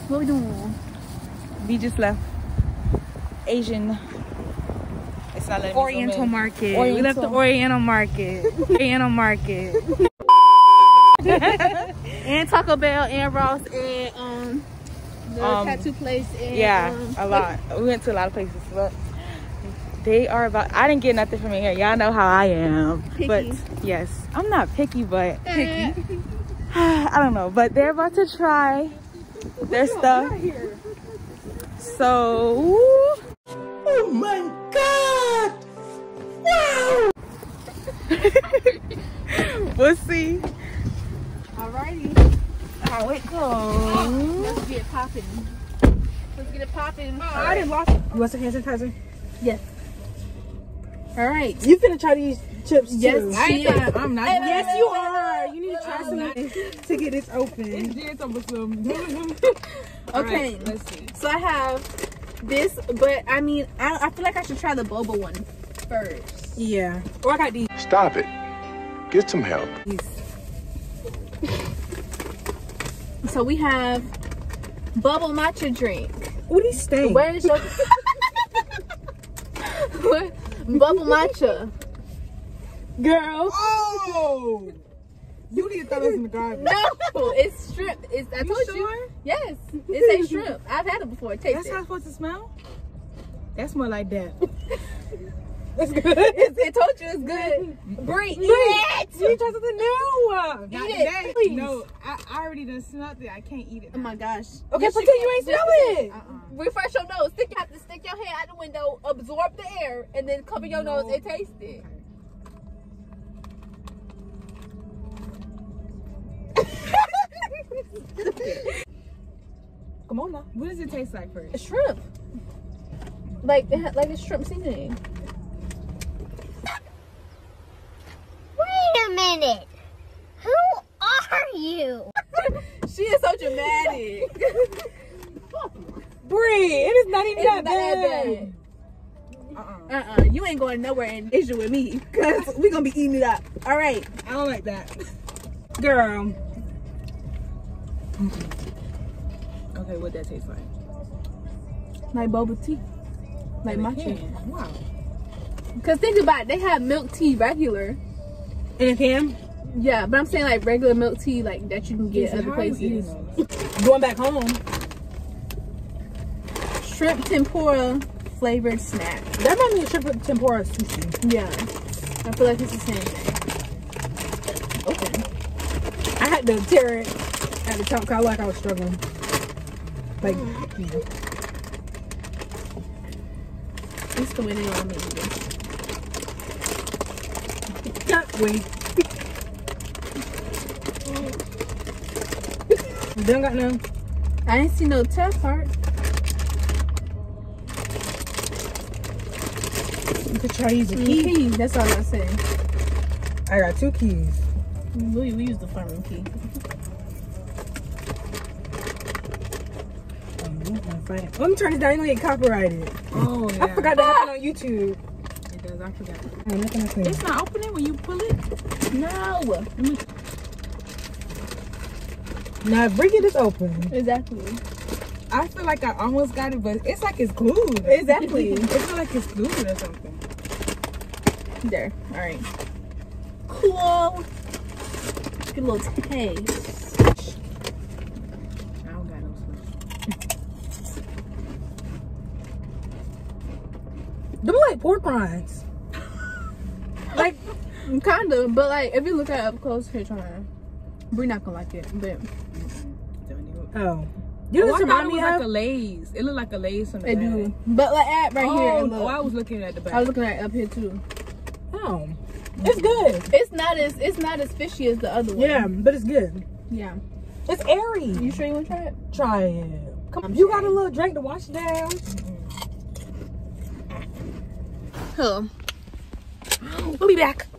What we doing? We just left Asian. It's not letting me Oriental zoom in. Market. Oriental. We left the Oriental Market. Oriental Market. And Taco Bell and Ross and the tattoo place and yeah, a lot. We went to a lot of places, but they are about. I didn't get nothing from here. Y'all know how I am. Picky. But yes, I'm not picky, but picky. I don't know, but they're about to try their stuff. So, oh my God! Wow! We'll see. Alrighty. How it goes. Let's get it popping. Let's get it popping. Oh, I didn't lost it. You want some hand sanitizer? Yes. Alright. You finna try these chips too. Yes, I'm not. Yes, you are. You need to try some to get this open. Okay. Right, let's see. So I have this, but I mean, I feel like I should try the boba one first. Yeah. Or I got these. Stop it. Get some help. So we have bubble matcha drink. What these stink? Where's your what? Bubble matcha? Girl. Oh! You need to throw this in the garbage. No, it's shrimp. It's I told sure? you. Yes, it's a shrimp. I've had it before. Taste That's it. how it's supposed to smell? That's more like that. It's good. I told you it's good. Bree, eat it. You try something new. Eat it, please. No, I already done smelled it. I can't eat it. Oh my gosh. Okay, You pretend should- you ain't smell it. Refresh your nose. You have to stick your head out the window, absorb the air, and then cover your nose and taste it. Come on now. What does it taste like first? It's shrimp. Like it's shrimp seasoning. Wait a minute. Who are you? She is so dramatic. Bree, it is not even that bad. You ain't going nowhere in Asia with me, cause we gonna be eating it up. All right. I don't like that. Girl. Okay, what that tastes like? Like boba tea. Like matcha. Wow. Cause think about it, they have milk tea regular. And a can? Yeah, but I'm saying like regular milk tea, like that you can get other places. Going back home. Shrimp tempura flavored snack. That might be a shrimp tempura sushi. Yeah, I feel like it's the same thing. Okay. I had to tear it at the top because I like I was struggling. Like, yeah. It's the way they want me to do. Can't wait. They don't got no. I didn't see no tail part. You could try using key. Key, that's all I say. I got 2 keys. We use the front room key. Let me turn this down. You don't get copyrighted. Oh, yeah. I forgot that happened on YouTube. It does. I forgot. Oh, nothing I clean. It's not opening when you pull it. No. Now, Bree, get this open. Exactly. I feel like I almost got it, but it's like it's glued. Exactly. It feels like it's glued or something. There. All right. Cool. Get a little taste. I don't got no smell. Them like pork rinds. Like, kind of, but like, if you look at it up close, here, try. We're not gonna like it, but Oh. You know I what thought it remind was me like of? a Lay's. It looked like a Lay's from the it back. do. But like, at right here, it look. Oh, I was looking at the back. I was looking at it up here too. Oh. It's good. It's not as fishy as the other one. Yeah, but it's good. Yeah. It's airy. You sure you want to try it? Try it. Come on. I'm You sure. got a little drink to wash it down. Huh. We'll be back.